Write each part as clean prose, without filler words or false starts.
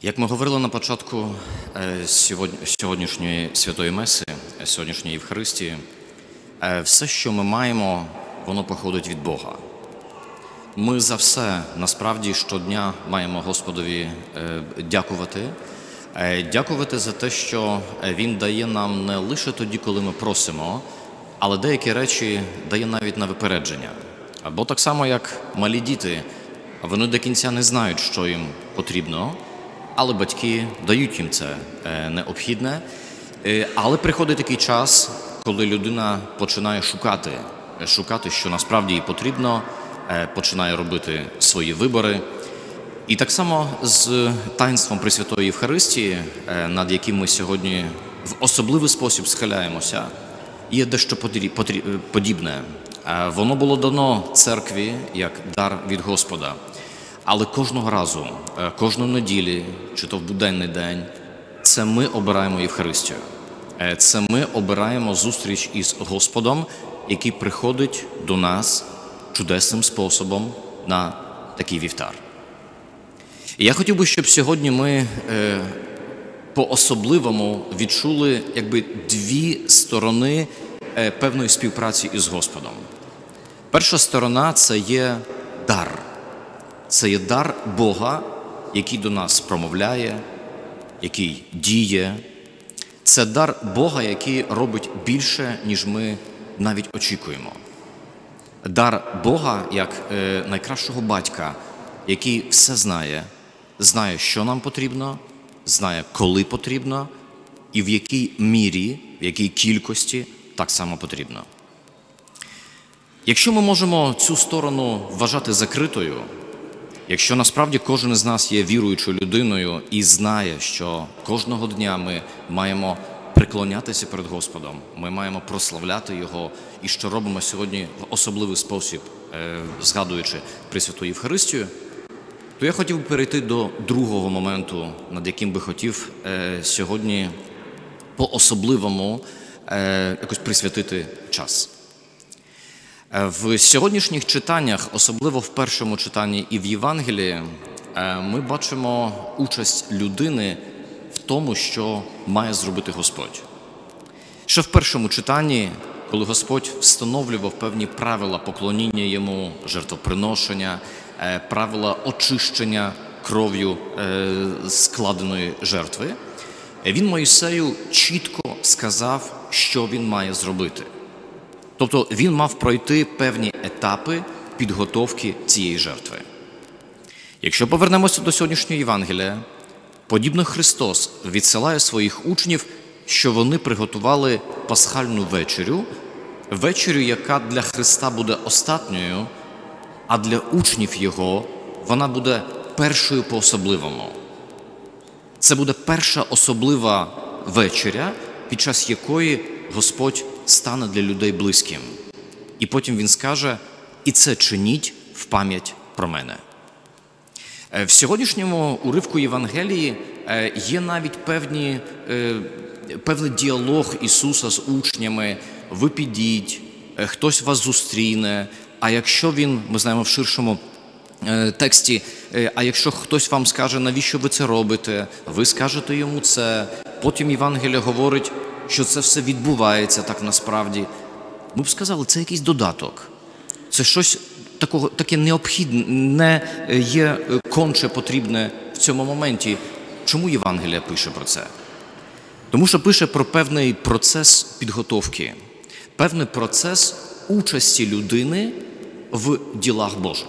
Як ми говорили на початку сьогоднішньої Святої Меси, сьогоднішньої Євхаристії, все, що ми маємо, воно походить від Бога. Ми за все, насправді, щодня маємо Господові дякувати. Дякувати за те, що Він дає нам не лише тоді, коли ми просимо, але деякі речі дає навіть на випередження. Бо так само, як малі діти, вони до кінця не знають, що їм потрібно, але батьки дають їм це необхідне. Але приходить такий час, коли людина починає шукати, що насправді їй потрібно, починає робити свої вибори. І так само з таїнством Пресвятої Євхаристії, над яким ми сьогодні в особливий спосіб схиляємося, є дещо подібне. Воно було дано церкві як дар від Господа. Але кожного разу, кожної неділі, чи то в буденний день, це ми обираємо Євхаристію. Це ми обираємо зустріч із Господом, який приходить до нас чудесним способом на такий вівтар. І я хотів би, щоб сьогодні ми по-особливому відчули дві сторони певної співпраці із Господом. Перша сторона – це є дар. Це є дар Бога, який до нас промовляє, який діє. Це дар Бога, який робить більше, ніж ми навіть очікуємо. Дар Бога як найкращого батька, який все знає, що нам потрібно, знає, коли потрібно і в якій мірі, в якій кількості так само потрібно. Якщо ми можемо цю сторону вважати закритою, якщо насправді кожен із нас є віруючою людиною і знає, що кожного дня ми маємо приклонятися перед Господом, ми маємо прославляти Його, і що робимо сьогодні в особливий спосіб, згадуючи Пресвяту Євхаристію, то я хотів би перейти до другого моменту, над яким би хотів сьогодні по-особливому якось присвятити час. В сьогоднішніх читаннях, особливо в першому читанні і в Євангелії, ми бачимо участь людини в тому, що має зробити Господь. Ще в першому читанні, коли Господь встановлював певні правила поклоніння Йому, жертвоприношення, правила очищення кров'ю складеної жертви, Він Мойсею чітко сказав, що він має зробити. Тобто він мав пройти певні етапи підготовки цієї жертви. Якщо повернемося до сьогоднішнього Євангелія, подібно Христос відсилає своїх учнів, що вони приготували пасхальну вечерю, яка для Христа буде остатньою, а для учнів Його вона буде першою по-особливому. Це буде перша особлива вечеря, під час якої Господь стане для людей близьким. І потім Він скаже: «І це чиніть в пам'ять про мене». В сьогоднішньому уривку Євангелії є навіть певний діалог Ісуса з учнями: «Ви підіть, хтось вас зустріне, а якщо він, ми знаємо в ширшому тексті, а якщо хтось вам скаже, навіщо ви це робите, ви скажете йому це». Потім Євангелія говорить, що це все відбувається так насправді. Ми б сказали, це якийсь додаток. Це щось таке необхідне, не є конче потрібне в цьому моменті. Чому Євангелія пише про це? Тому що пише про певний процес підготовки, певний процес участі людини в ділах Божих.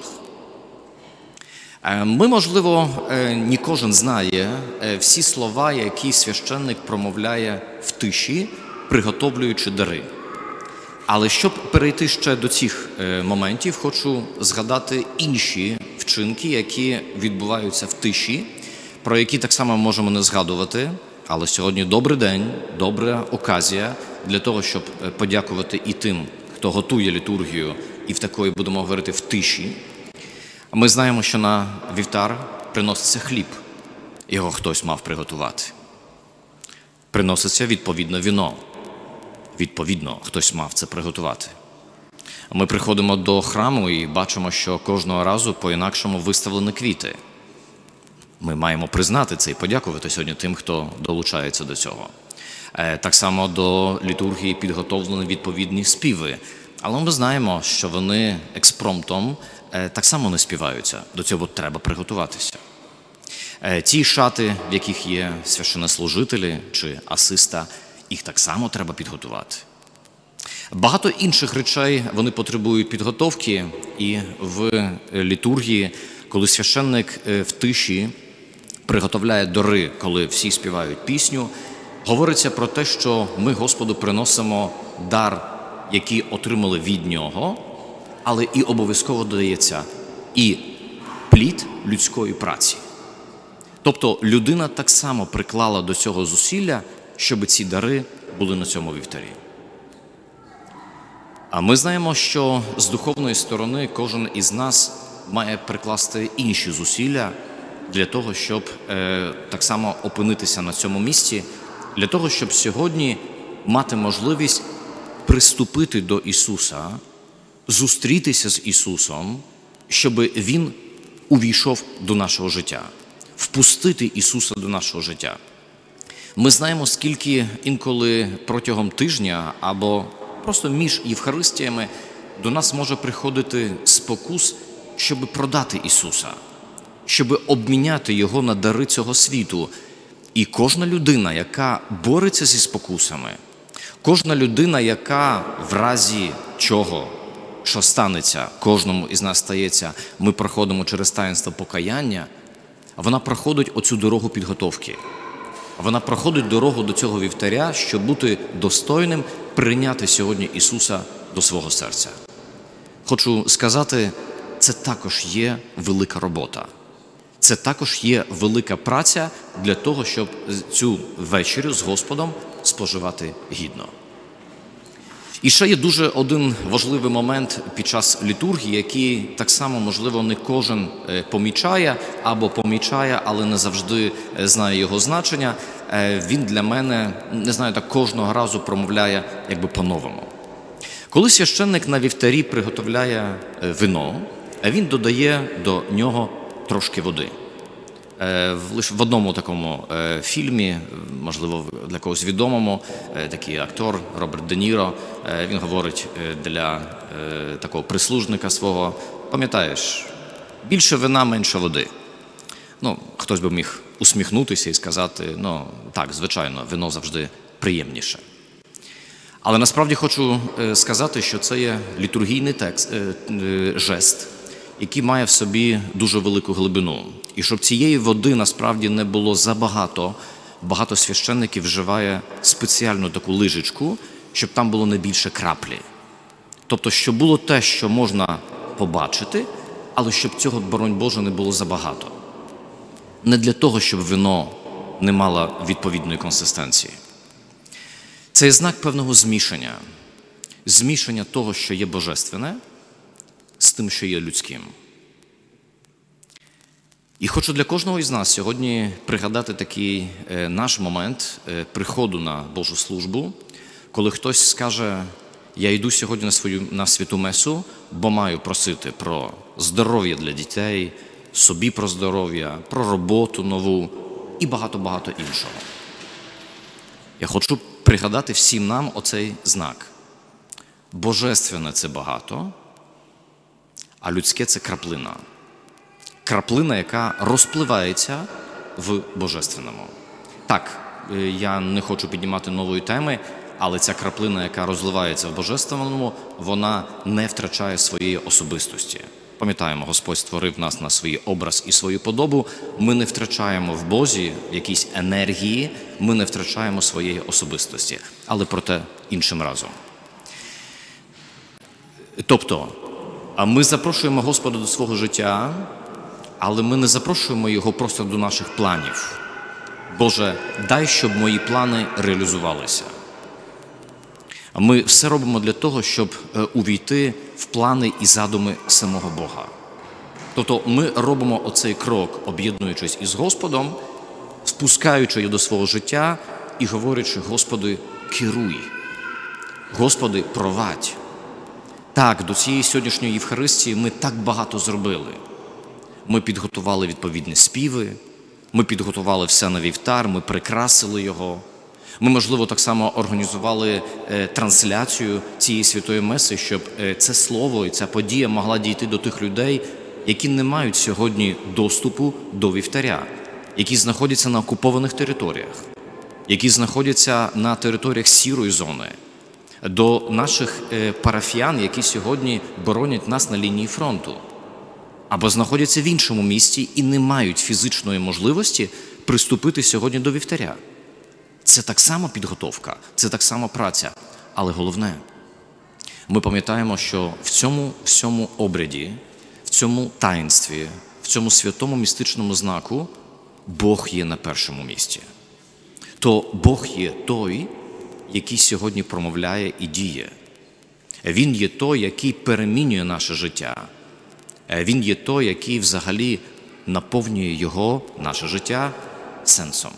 Ми, можливо, не кожен знає всі слова, які священник промовляє в тиші, приготовлюючи дари. Але щоб перейти ще до цих моментів, хочу згадати інші вчинки, які відбуваються в тиші, про які так само можемо не згадувати. Але сьогодні добрий день, добра оказія для того, щоб подякувати і тим, хто готує літургію, і в такої, будемо говорити, в тиші. Ми знаємо, що на вівтар приноситься хліб. Його хтось мав приготувати. Приноситься, відповідно, віно. Відповідно, хтось мав це приготувати. Ми приходимо до храму і бачимо, що кожного разу по-інакшому виставлені квіти. Ми маємо признати це і подякувати сьогодні тим, хто долучається до цього. Так само до літургії підготовлені відповідні співи. Але ми знаємо, що вони експромтом так само не співаються. До цього треба приготуватися. Ті шати, в яких є священнослужителі чи асиста, їх так само треба підготувати. Багато інших речей вони потребують підготовки, і в літургії, коли священник в тиші приготовляє дори, коли всі співають пісню, говориться про те, що ми Господу приносимо дар, який отримали від Нього, але і обов'язково додається і плід людської праці. Тобто людина так само приклала до цього зусилля, щоб ці дари були на цьому вівтарі. А ми знаємо, що з духовної сторони кожен із нас має прикласти інші зусилля для того, щоб так само опинитися на цьому місці, для того, щоб сьогодні мати можливість приступити до Ісуса, зустрітися з Ісусом, щоб Він увійшов до нашого життя, впустити Ісуса до нашого життя. Ми знаємо, скільки інколи протягом тижня або просто між Євхаристіями до нас може приходити спокус, щоб продати Ісуса, щоб обміняти Його на дари цього світу. І кожна людина, яка бореться зі спокусами, кожна людина, яка в разі чого, що станеться, кожному із нас стається, ми проходимо через таїнство покаяння, вона проходить оцю дорогу підготовки. Вона проходить дорогу до цього вівтаря, щоб бути достойним прийняти сьогодні Ісуса до свого серця. Хочу сказати, це також є велика робота. Це також є велика праця для того, щоб цю вечерю з Господом споживати гідно. І ще є дуже один важливий момент під час літургії, який так само, можливо, не кожен помічає, або помічає, але не завжди знає його значення. Він для мене, не знаю, так кожного разу промовляє якби по-новому. Коли священник на вівтарі приготовляє вино, він додає до нього трошки води. Лише в одному такому фільмі, можливо, для когось відомому, такий актор Роберт Де Ніро, він говорить для такого прислужника свого: пам'ятаєш, більше вина, менше води. Хтось би міг усміхнутися і сказати: так, звичайно, вино завжди приємніше. Але насправді хочу сказати, що це є літургійний жест, який має в собі дуже велику глибину. І щоб цієї води насправді не було забагато, багато священників вживає спеціальну таку лижечку, щоб там було не більше краплі. Тобто, щоб було те, що можна побачити, але щоб цього, боронь Боже, не було забагато. Не для того, щоб вино не мало відповідної консистенції. Це є знак певного змішання. Змішання того, що є божественне, з тим, що є людським. І хочу для кожного із нас сьогодні пригадати такий наш момент приходу на Божу службу, коли хтось скаже: я йду сьогодні на святу месу, бо маю просити про здоров'я для дітей, собі про здоров'я, про роботу нову і багато-багато іншого. Я хочу пригадати всім нам оцей знак. Божественне – це багато, а людське – це краплина. Краплина, яка розпливається в божественному. Так, я не хочу піднімати нової теми, але ця краплина, яка розливається в божественному, вона не втрачає своєї особистості. Пам'ятаємо, Господь створив нас на свій образ і свою подобу. Ми не втрачаємо в Бозі якісь енергії, ми не втрачаємо своєї особистості. Але про те іншим разом. Тобто, ми запрошуємо Господа до свого життя, але ми не запрошуємо Його просто до наших планів. Боже, дай, щоб мої плани реалізувалися. Ми все робимо для того, щоб увійти в плани і задуми самого Бога. Тобто ми робимо оцей крок, об'єднуючись із Господом, спускаючи його до свого життя і говорячи: Господи, керуй, Господи, провадь. Так, до цієї сьогоднішньої Євхаристії ми так багато зробили. Ми підготували відповідні співи, Ми підготували все на вівтар, ми прикрасили його. Ми, можливо, так само організували трансляцію цієї святої меси, щоб це слово і ця подія могла дійти до тих людей, які не мають сьогодні доступу до вівтаря, які знаходяться на окупованих територіях, які знаходяться на територіях сірої зони, до наших парафіян, які сьогодні боронять нас на лінії фронту, або знаходяться в іншому місті і не мають фізичної можливості приступити сьогодні до вівтаря. Це так само підготовка, це так само праця. Але головне, ми пам'ятаємо, що в цьому всьому обряді, в цьому таїнстві, в цьому святому містичному знаку Бог є на першому місці. То Бог є той, який сьогодні промовляє і діє. Він є той, який перемінює наше життя. Він є той, який взагалі наповнює його, наше життя, сенсом.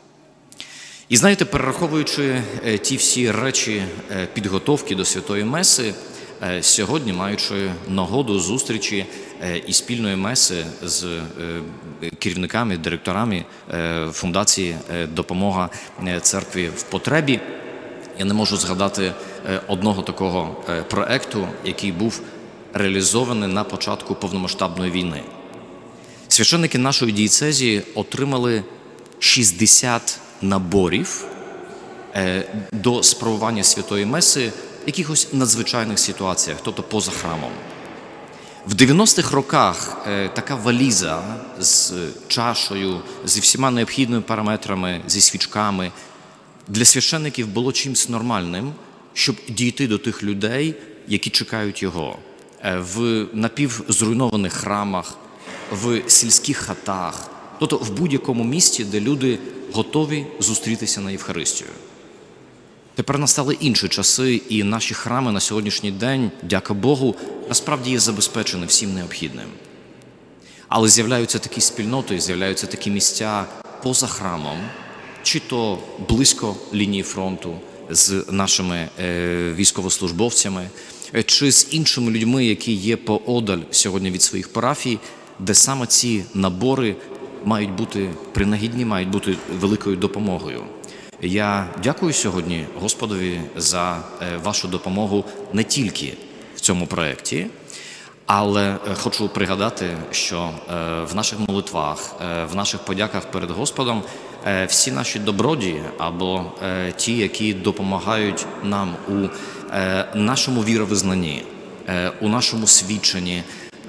І знаєте, перераховуючи ті всі речі підготовки до Святої Меси, сьогодні, маючи нагоду зустрічі і спільної меси з керівниками, директорами фундації «Допомога церкві в потребі», я не можу згадати одного такого проекту, який був реалізований на початку повномасштабної війни. Священники нашої дієцезії отримали 60 наборів до справування Святої Меси в якихось надзвичайних ситуаціях, тобто поза храмом. В 90-х роках така валіза з чашею, зі всіма необхідними параметрами, зі свічками для священників було чимось нормальним, щоб дійти до тих людей, які чекають його. В напівзруйнованих храмах, в сільських хатах, тобто в будь-якому місці, де люди готові зустрітися на Євхаристію. Тепер настали інші часи, і наші храми на сьогоднішній день, дяка Богу, насправді є забезпечені всім необхідним. Але з'являються такі спільноти, з'являються такі місця поза храмом, чи то близько лінії фронту з нашими військовослужбовцями, чи з іншими людьми, які є поодаль сьогодні від своїх парафій, де саме ці набори мають бути принагідні, мають бути великою допомогою. Я дякую сьогодні Господові за вашу допомогу не тільки в цьому проєкті, але хочу пригадати, що в наших молитвах, в наших подяках перед Господом всі наші добродії або ті, які допомагають нам у нашому віровизнанні, у нашому свідченні,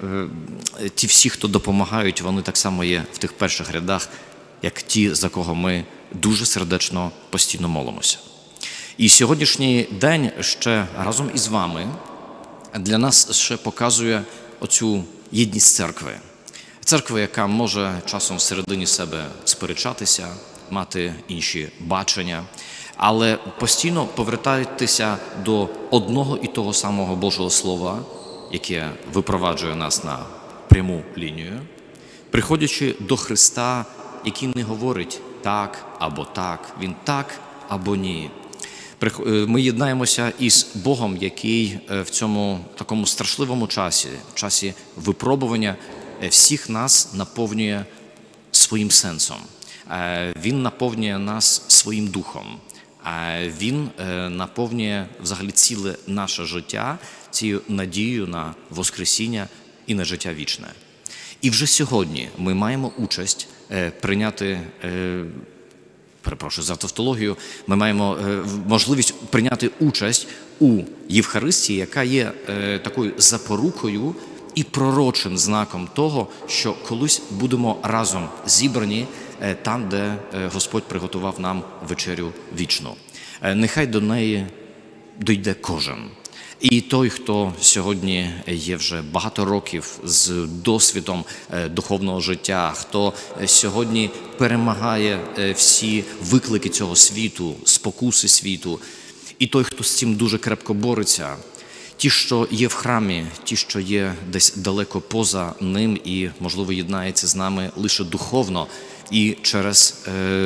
ті всі, хто допомагають, вони так само є в тих перших рядах, як ті, за кого ми дуже сердечно постійно молимося. І сьогоднішній день ще разом із вами для нас ще показує оцю єдність церкви. Церкви, яка може часом всередині себе сперечатися, мати інші бачення, але постійно повертатися до одного і того самого Божого Слова, яке випроваджує нас на пряму лінію, приходячи до Христа, який не говорить так або так, Він так або ні. Ми єднаємося із Богом, який в цьому такому страшливому часі, в часі випробування, всіх нас наповнює своїм сенсом. Він наповнює нас своїм духом. Він наповнює взагалі ціле наше життя цією надією на воскресіння і на життя вічне. І вже сьогодні ми маємо участь прийняти, перепрошую за тавтологію, ми маємо можливість прийняти участь у Євхаристії, яка є такою запорукою і пророчим знаком того, що колись будемо разом зібрані там, де Господь приготував нам вечерю вічну. Нехай до неї дійде кожен. І той, хто сьогодні є вже багато років з досвідом духовного життя, хто сьогодні перемагає всі виклики цього світу, спокуси світу, і той, хто з цим дуже крепко бореться, ті, що є в храмі, ті, що є десь далеко поза ним і, можливо, єднається з нами лише духовно і через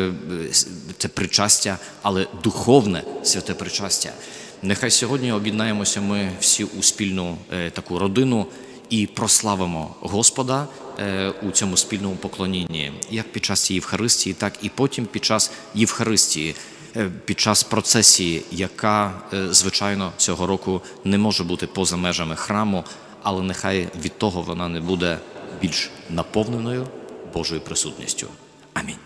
це причастя, але духовне святе причастя. Нехай сьогодні об'єднаємося ми всі у спільну таку родину і прославимо Господа у цьому спільному поклонінні, як під час Євхаристії, так і потім під час Євхаристії, під час процесії, яка, звичайно, цього року не може бути поза межами храму, але нехай від того вона не буде більш наповненою Божою присутністю. Амінь.